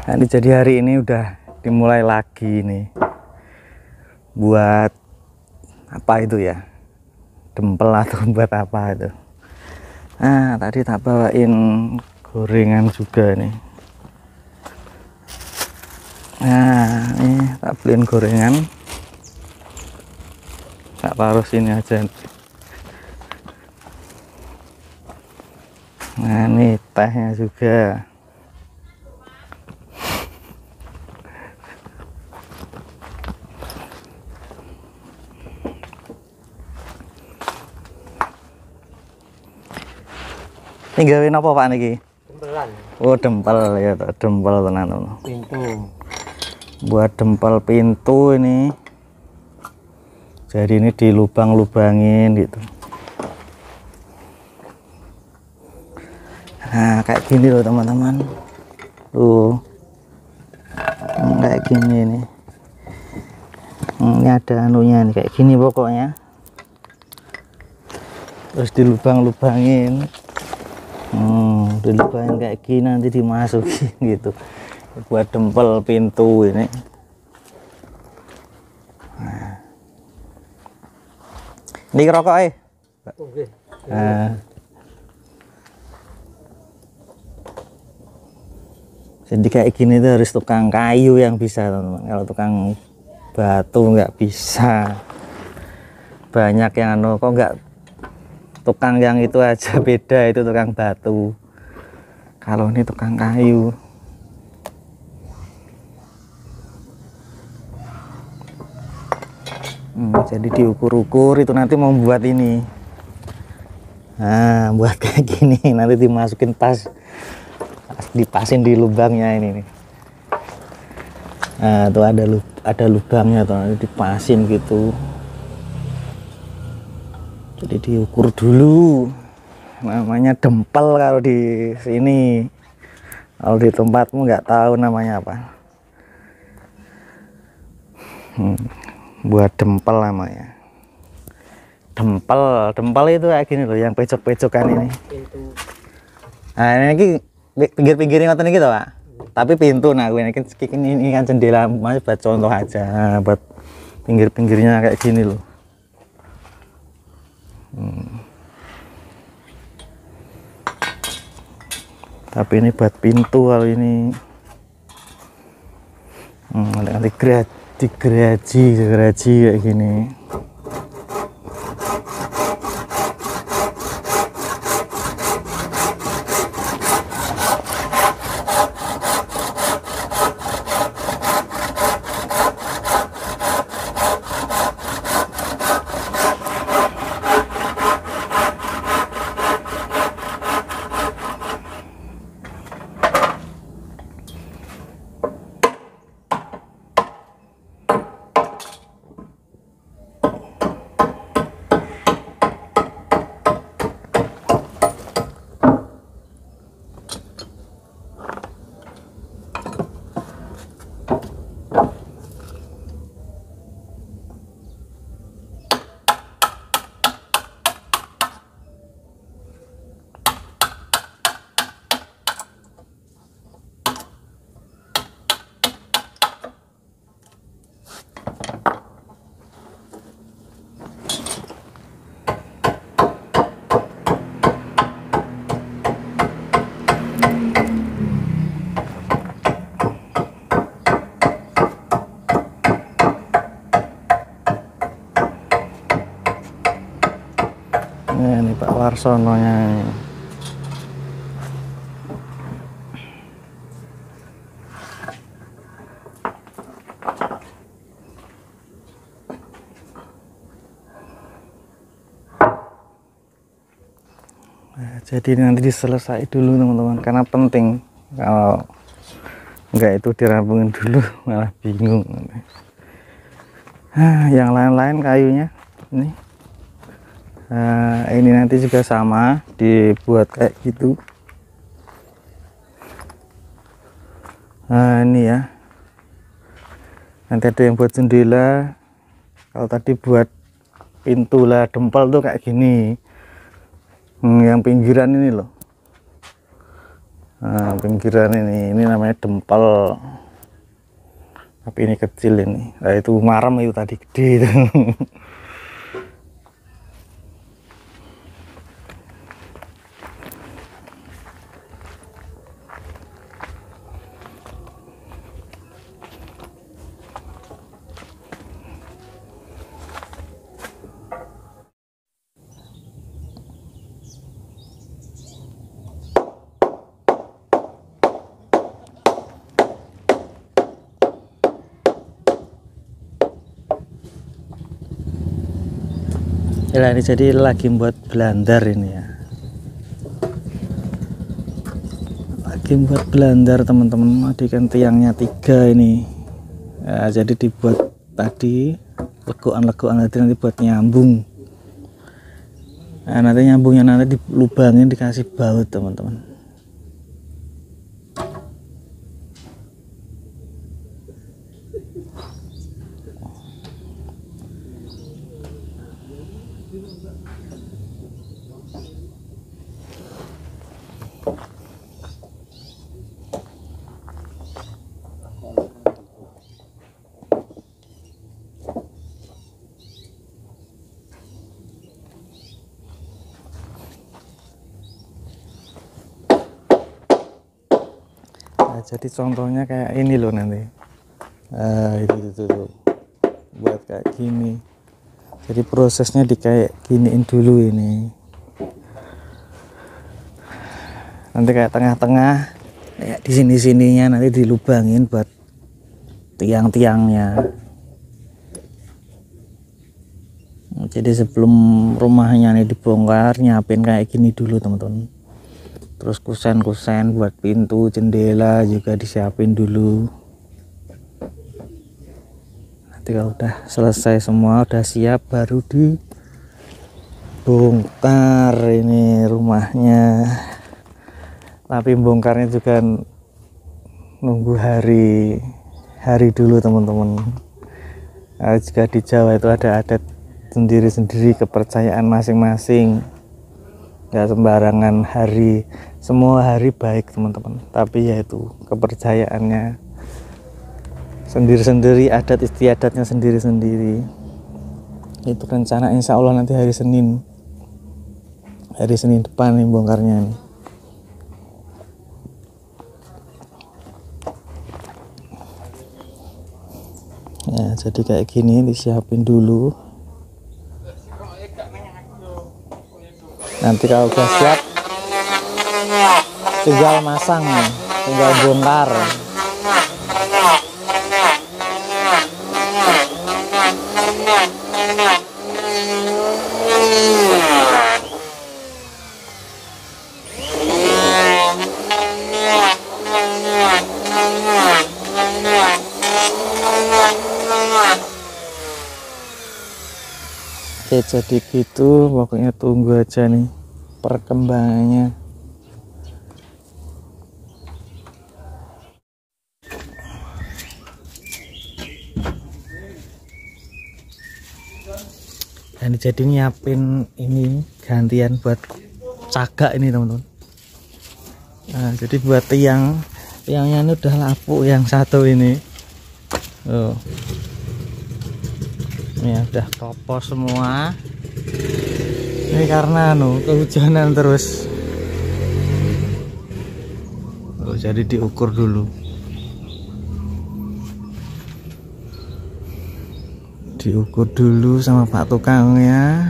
Nanti jadi hari ini udah dimulai lagi nih buat apa itu ya, dempel atau buat apa itu. Nah tadi tak bawain gorengan juga nih. Nah ini tak beliin gorengan, tak taruh sini aja. Nah ini tehnya juga. Ini gawein apa Pak niki? Dempelan. Oh dempel ya, dempel tenan. Pintu. Buat dempel pintu ini. Jadi ini dilubang-lubangin gitu. Nah kayak gini loh teman-teman. Tuh. Kayak gini nih. Ini ada anunya nih kayak gini pokoknya. Terus dilubang-lubangin. Dilubangin kayak gini nanti dimasukin gitu buat dempel pintu ini. Nah. Ini rokok Oke. nah. Jadi kayak gini tuh harus tukang kayu yang bisa teman-teman. Kalau tukang batu nggak bisa. Banyak yang anu kok nggak tukang yang itu aja beda, itu tukang batu. Kalau ini tukang kayu. Jadi diukur-ukur itu nanti mau buat ini. Nah, buat kayak gini nanti dimasukin pas, dipasin di lubangnya ini nih. Nah, tuh ada lubangnya tuh, nanti dipasin gitu. Jadi diukur dulu. Namanya dempel kalau di sini. Kalau di tempatmu nggak tahu namanya apa. Buat dempel namanya. Dempel itu kayak gini loh, yang pecok-pecokan ini. Pintu. Nah ini pinggir-pinggirnya ngoten iki to, Pak. Tapi pintu, nah ini kan jendela, masih buat contoh aja, buat pinggir-pinggirnya kayak gini loh. Tapi ini buat pintu kalau ini. Nanti digeraji kayak gini. Ini Pak Warsononya ini. Nah, jadi nanti diselesai dulu teman-teman, karena penting. Kalau enggak itu dirampungin dulu malah bingung. Nah, yang lain-lain kayunya ini. Nah, ini nanti juga sama dibuat kayak gitu. Nah ini ya, nanti ada yang buat jendela. Kalau tadi buat pintu lah, dempel tuh kayak gini. Yang pinggiran ini loh. Nah, pinggiran ini namanya dempel, tapi ini kecil ini. Nah, itu marem itu tadi gede itu. Ya, ini jadi lagi buat blandar ini ya. Lagi buat blandar teman-teman. Tadi kan tiangnya 3 ini. Ya, jadi dibuat tadi legokan-legokan nanti buat nyambung. Nah, nanti nyambungnya nanti dilubangin dikasih baut teman-teman. Nah, jadi contohnya kayak ini loh nanti. Itu buat kayak gini. Jadi prosesnya di kayak giniin dulu ini. Nanti kayak tengah-tengah, kayak di sini-sininya nanti dilubangin buat tiang-tiangnya. Jadi sebelum rumahnya ini dibongkar, nyiapin kayak gini dulu teman-teman. Terus kusen-kusen buat pintu, jendela juga disiapin dulu. Nanti kalau udah selesai semua, udah siap, baru dibongkar ini rumahnya. Tapi bongkarnya juga nunggu hari dulu teman-teman. Nah, juga di Jawa itu ada adat sendiri-sendiri, kepercayaan masing-masing. Nggak sembarangan hari, semua hari baik teman-teman, tapi yaitu kepercayaannya sendiri-sendiri, adat istiadatnya sendiri-sendiri. Itu rencana insya Allah nanti hari Senin depan nih bongkarnya nih. Ya, jadi kayak gini disiapin dulu. Nanti kalau udah siap tinggal masang, tinggal bongkar. Oke, jadi gitu, pokoknya tunggu aja nih perkembangannya. Dan jadi nyiapin ini gantian buat cagak ini teman-teman. Nah, jadi buat tiangnya ini udah lapuk yang satu ini. Oh. Ini udah kopos semua. Ini karena kehujanan terus. Oh, jadi diukur dulu. Diukur dulu sama Pak tukangnya.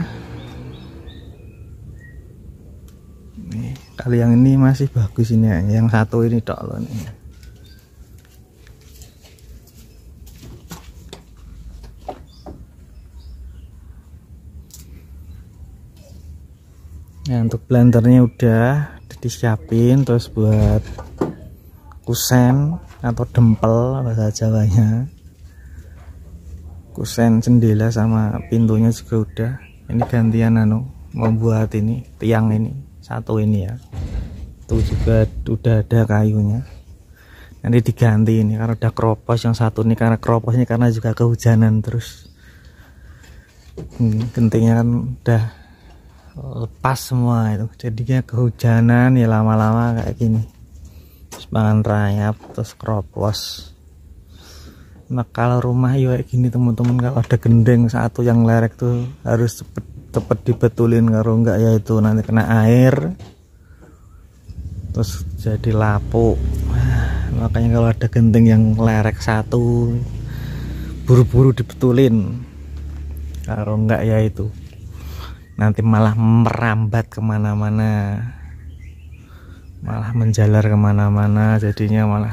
Nih, kali yang ini masih bagus ini ya. Yang satu ini tok loh nih. Nah, untuk blendernya udah disiapin, terus buat kusen atau dempel bahasa Jawanya, kusen jendela sama pintunya juga udah. Ini gantian membuat ini tiang ini satu ini ya, itu juga udah ada kayunya. Nanti diganti ini karena udah keropos, yang satu ini karena keroposnya karena juga kehujanan terus. Gentingnya kan udah lepas semua itu, jadinya kehujanan ya lama-lama kayak gini. Pangan rayap terus kropos. Nah kalau rumah ya kayak gini teman-teman, kalau ada gendeng satu yang lerek tuh harus cepet dibetulin, kalau enggak ya itu nanti kena air terus jadi lapuk. Makanya kalau ada gendeng yang lerek satu buru-buru dibetulin, kalau enggak ya itu nanti malah merambat kemana-mana, malah menjalar kemana-mana, jadinya malah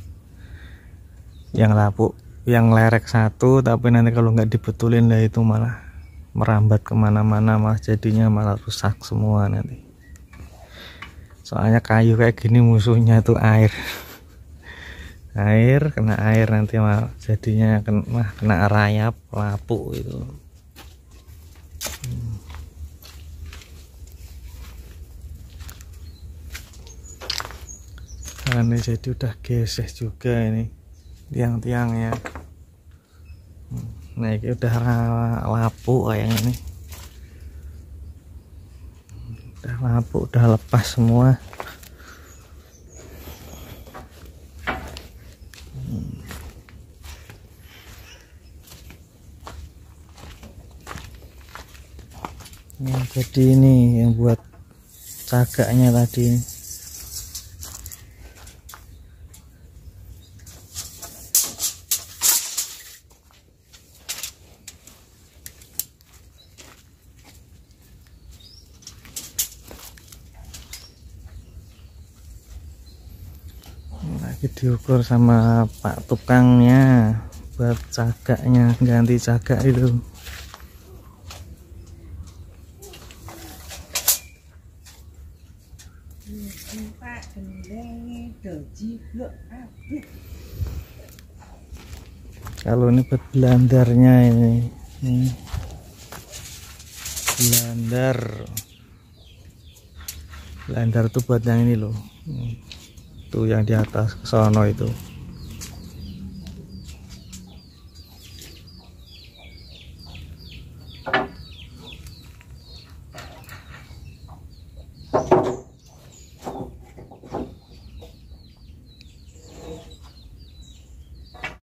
yang lapuk, yang lerek satu, tapi nanti kalau nggak dibetulin lah itu malah merambat kemana-mana, malah jadinya malah rusak semua nanti. Soalnya kayu kayak gini musuhnya tuh air. Air, kena air nanti malah jadinya kena rayap, lapuk itu. Ini jadi udah geseh juga ini tiang-tiangnya. Nah ini udah lapuk kayaknya nih, udah lapuk, udah lepas semua. Nah, jadi ini yang buat cagaknya tadi. Lagi diukur sama Pak tukangnya buat cagaknya, ganti cagak itu. Kalau ini buat belandarnya ini belandar tuh buat yang ini loh, tuh yang di atas ke sono itu.